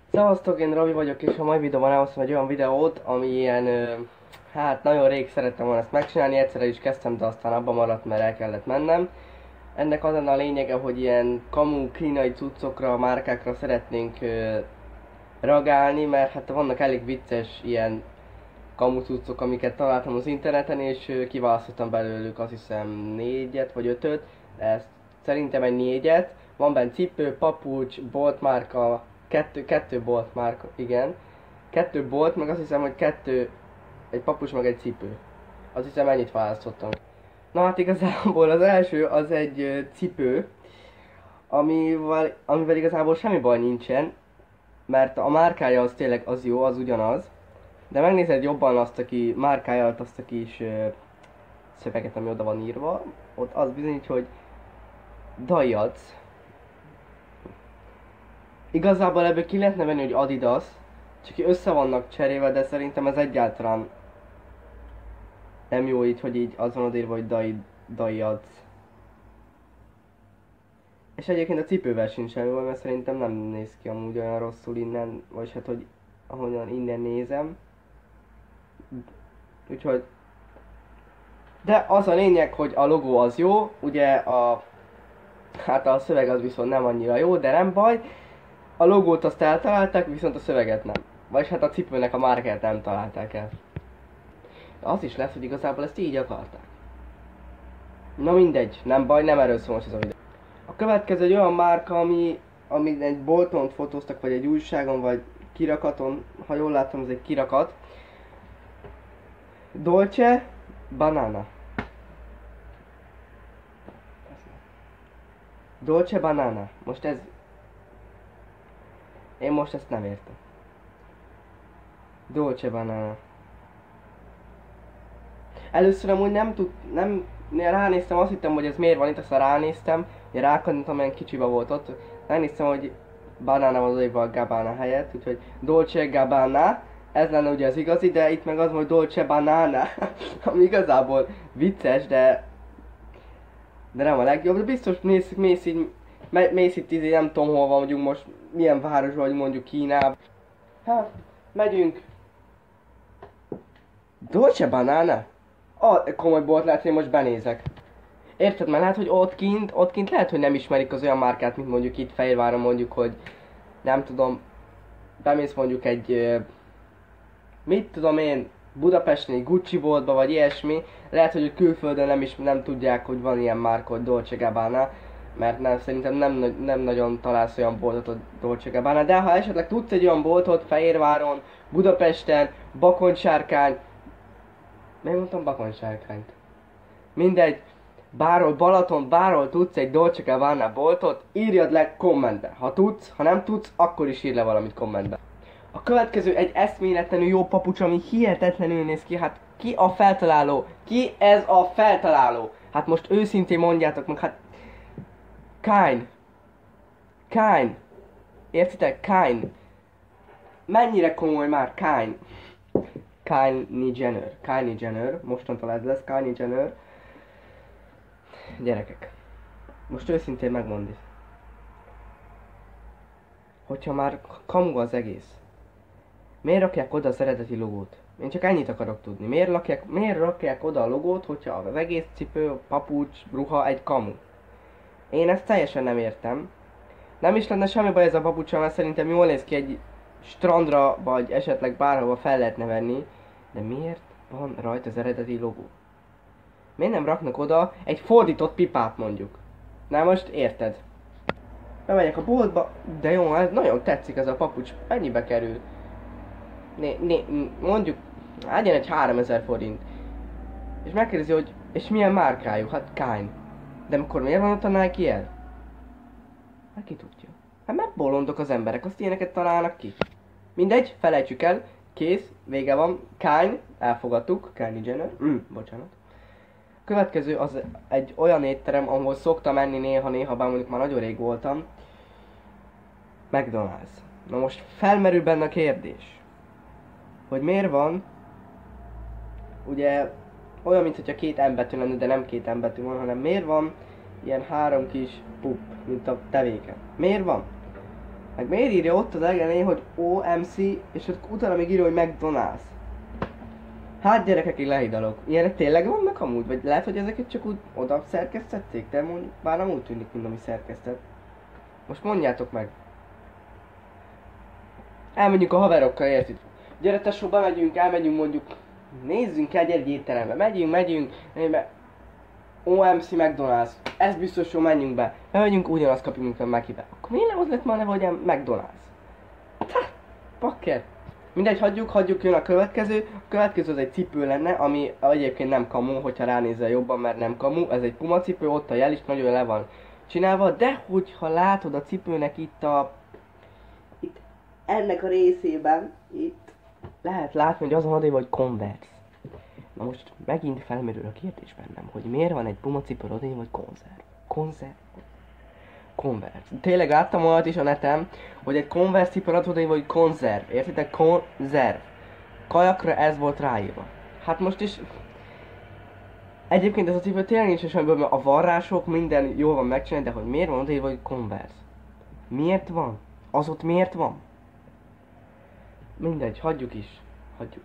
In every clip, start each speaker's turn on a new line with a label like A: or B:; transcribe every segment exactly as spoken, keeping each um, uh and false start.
A: Szevasztok, én Robi vagyok, és a mai videóban elhoztam egy olyan videót, ami ilyen, ö, hát nagyon rég szerettem volna ezt megcsinálni, egyszerre is kezdtem, de aztán abba maradt, mert el kellett mennem. Ennek az lenne a lényege, hogy ilyen kamu kínai cuccokra, márkákra szeretnénk ö, reagálni, mert hát vannak elég vicces ilyen kamu cuccok, amiket találtam az interneten, és ö, kiválasztottam belőlük azt hiszem négyet vagy ötöt, ezt szerintem egy négyet. Van benne cipő, papucs, boltmárka, kettő, kettő boltmárka, igen. Kettő bolt, meg azt hiszem, hogy kettő, egy papucs, meg egy cipő. Azt hiszem ennyit választottam. Na hát igazából az első az egy ö, cipő, amivel, amivel igazából semmi baj nincsen, mert a márkája az tényleg az jó, az ugyanaz. De megnézed jobban azt, aki márkája alatt azt a kis ö, szöveget, ami oda van írva, ott az bizonyítja, hogy Daihatsu. Igazából ebből ki lehetne venni, hogy Adidas, csak ki össze vannak cserélve, de szerintem ez egyáltalán nem jó így, hogy így az van odaírva, hogy Dai, Daihatsu. És egyébként a cipővel sincs semmi baj, mert szerintem nem néz ki amúgy olyan rosszul innen, vagy hát, hogy ahonnan innen nézem. Úgyhogy... De az a lényeg, hogy a logó az jó, ugye a... Hát a szöveg az viszont nem annyira jó, de nem baj. A logót azt eltalálták, viszont a szöveget nem. Vagyis hát a cipőnek a márkát nem találták el. De az is lesz, hogy igazából ezt így akarták. Na mindegy, nem baj, nem erről szól most ez a videó. A következő egy olyan márka, ami, ami egy bolton fotóztak, vagy egy újságon, vagy kirakaton, ha jól látom, ez egy kirakat. Dolce Banana. Dolce Banana. Most ez... Én most ezt nem értem. Dolce Banana. Először amúgy nem tud, nem, ránéztem, azt hittem, hogy ez miért van itt, aztán ránéztem, ugye rákattintam, amilyen kicsiba volt ott, ránéztem, hogy banana van odaírva a Gabbana helyett, úgyhogy Dolce Gabbana, ez lenne ugye az igazi, de itt meg az, hogy Dolce Banana, ami igazából vicces, de de nem a legjobb, de biztos mész, mész így, mész itt izé, nem tudom hol van, mondjuk most, milyen városban vagy mondjuk Kínában. Hát, megyünk. Dolce Banana? A komoly bolt lehet, hogy én most benézek. Érted? Mert lehet, hogy ott kint, ott kint lehet, hogy nem ismerik az olyan márkát, mint mondjuk itt Fehérváron mondjuk, hogy nem tudom, bemész mondjuk egy, mit tudom én, Budapesten egy Gucci boltba vagy ilyesmi, lehet, hogy külföldön nem is nem tudják, hogy van ilyen márka, hogy Dolce Gabbana, mert nem, szerintem nem, nem nagyon találsz olyan boltot a Dolce Gabbana, de ha esetleg tudsz egy olyan boltot Fehérváron, Budapesten, Bakoncsárkány, miért mondtam Bakoncsárkányt? Mindegy, bárhol Balaton, bárhol tudsz egy Dolce Gabbana boltot, írjad le kommentbe. Ha tudsz, ha nem tudsz, akkor is írj le valamit kommentbe. A következő egy eszméletlenül jó papucs, ami hihetetlenül néz ki. Hát ki a feltaláló? Ki ez a feltaláló? Hát most őszintén mondjátok meg, hát... Kine. Kine. Értitek? Kine. Mennyire komoly már Kine? Kylie Jenner. Kylie Jenner. Mostantól ez lesz Kylie Jenner. Gyerekek. Most őszintén megmondni. Hogyha már kamu az egész. Miért rakják oda az eredeti logót? Én csak ennyit akarok tudni. Miért, lakják, miért rakják oda a logót, hogyha az egész cipő, papucs, ruha egy kamu? Én ezt teljesen nem értem. Nem is lenne semmi baj ez a papucsa, mert szerintem jól néz ki egy strandra, vagy esetleg bárhova fel lehetne venni. De miért van rajta az eredeti logó? Miért nem raknak oda egy fordított pipát mondjuk? Na most érted? Bemegyek a boltba, de jó, ez nagyon tetszik ez a papucs. Mennyibe kerül? Né, né, mondjuk, legyen egy háromezer forint. És megkérdezi, hogy és milyen márkájú? Hát Kine. De akkor miért van ott a Nike el? Hát ki tudja. Hát mert bolondok az emberek, azt ilyeneket találnak ki. Mindegy, felejtsük el. Kész, vége van. Kine, elfogadtuk. Kylie Jenner. Mm, bocsánat. Következő az egy olyan étterem, ahol szoktam menni néha-néha, bár mondjuk már nagyon rég voltam. McDonald's. Na most felmerül benne a kérdés, hogy miért van, ugye olyan, mintha két M betű lenne, de nem két M betű van, hanem miért van ilyen három kis pup, mint a tevéken. Miért van? Meg miért írja ott az elején, hogy o em cé, és ott utána még írja, hogy McDonald's. Hát gyerekek, én lehidalok. Ilyenek tényleg vannak amúgy? Vagy lehet, hogy ezeket csak úgy oda szerkesztették? De mondjuk, bár nem úgy tűnik, mint ami szerkesztett. Most mondjátok meg. Elmegyünk a haverokkal, érted? Gyere tesó, bemegyünk, elmegyünk mondjuk. Nézzünk el egy étterembe. Megyünk, megyünk. o em cé McDonald's. Ez biztos jó, menjünk be. Bemegyünk, ugyanazt kapjuk, mint a Macibe. Akkor miért nem az lett már neve, hogy McDonald's? Hát, pakker. Mindegy, hagyjuk, hagyjuk, jön a következő. A következő az egy cipő lenne, ami egyébként nem kamu, hogyha ránézel jobban, mert nem kamu. Ez egy Puma cipő, ott a jel is nagyon le van csinálva, de hogyha látod a cipőnek itt a... Itt ennek a részében, itt lehet látni, hogy azon odév, hogy Converse. Na most megint felmerül a kérdés bennem, hogy miért van egy Puma cipő odév, hogy konzerv. Konzerv. Converse. Tényleg láttam olyat is a neten, hogy egy Converse cipő odév, hogy konzerv. Értitek? Konzerv. Kajakra ez volt ráírva. Hát most is... Egyébként ez a cipő tényleg nincs semmiből, mert a varrások minden jól van megcsinálni, de hogy miért van odaírva, hogy Converse? Miért van? Az ott miért van? Mindegy, hagyjuk is. Hagyjuk.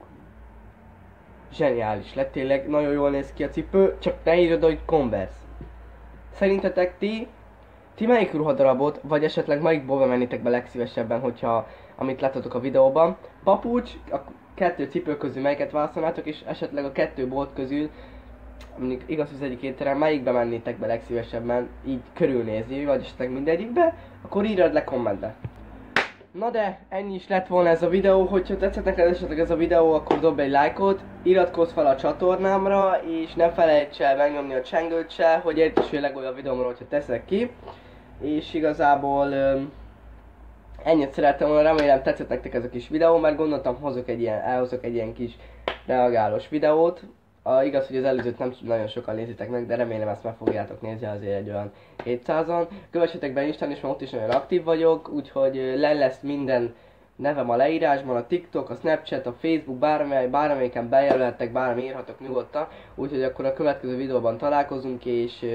A: Zseniális lett, tényleg nagyon jól néz ki a cipő, csak ne írjad, hogy Converse. Szerintetek ti, ti melyik ruhadarabot, vagy esetleg melyikból bemennétek be legszívesebben, hogyha, amit láttatok a videóban, papucs, a kettő cipő közül melyiket választanátok, és esetleg a kettő bolt közül, mondjuk igaz, hogy az egyik étterem, melyikbe mennétek be legszívesebben, így körülnézni, vagy esetleg mindegyikbe, akkor írjad le kommentbe. Na de, ennyi is lett volna ez a videó, hogyha tetszett neked esetleg ez a videó, akkor dobd egy lájkot, iratkozz fel a csatornámra, és ne felejts el megnyomni a csengőt se, hogy értesülj legújabb videómról, hogyha teszek ki. És igazából um, ennyit szerettem volna, remélem tetszett nektek ez a kis videó, mert gondoltam hozok egy ilyen, elhozok egy ilyen kis reagálós videót. A, igaz, hogy az előzőt nem nagyon sokan nézitek meg, de remélem ezt meg fogjátok nézni, azért egy olyan hétszázan. Kövessetek be Instán is, mert ott is nagyon aktív vagyok, úgyhogy le lesz minden nevem a leírásban, a TikTok, a Snapchat, a Facebook, bármely, bármelyiken bejelölhettek, bármi írhatok nyugodtan. Úgyhogy akkor a következő videóban találkozunk, és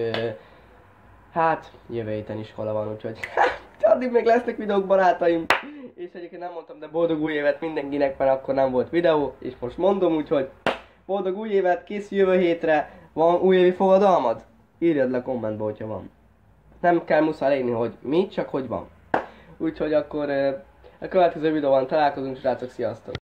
A: hát jövő héten iskola van, úgyhogy addig még lesznek videók, barátaim. És egyébként nem mondtam, de boldog új évet mindenkinek, mert akkor nem volt videó, és most mondom, úgyhogy boldog új évet, kész jövő hétre, van újévi fogadalmad? Írjad le kommentbe, hogyha van. Nem kell muszáj leírni, hogy mi, csak hogy van. Úgyhogy akkor a következő videóban találkozunk, srácok, sziasztok!